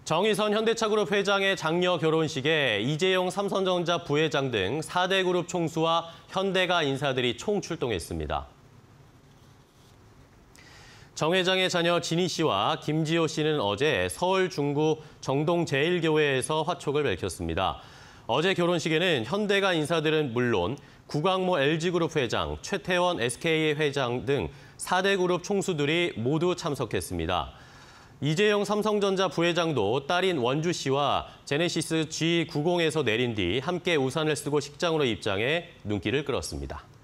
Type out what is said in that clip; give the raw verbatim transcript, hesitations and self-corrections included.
정의선 현대차그룹 회장의 장녀 결혼식에 이재용 삼성전자 부회장 등 사 대 그룹 총수와 현대가 인사들이 총출동했습니다. 정 회장의 자녀 진희 씨와 김지호 씨는 어제 서울 중구 정동제일교회에서 화촉을 밝혔습니다. 어제 결혼식에는 현대가 인사들은 물론 구광모 엘지그룹 회장, 최태원 에스케이 회장 등 사 대 그룹 총수들이 모두 참석했습니다. 이재용 삼성전자 부회장도 딸인 원주 씨와 제네시스 지 구십에서 내린 뒤 함께 우산을 쓰고 식장으로 입장해 눈길을 끌었습니다.